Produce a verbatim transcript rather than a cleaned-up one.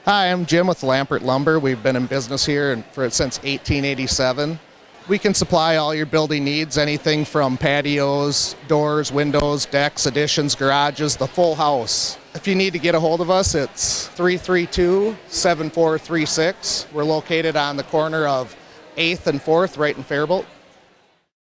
Hi, I'm Jim with Lampert Lumber. We've been in business here for, since eighteen eighty-seven. We can supply all your building needs, anything from patios, doors, windows, decks, additions, garages, the full house. If you need to get a hold of us, it's three three two, seven four three six. We're located on the corner of eighth and fourth, right in Faribault.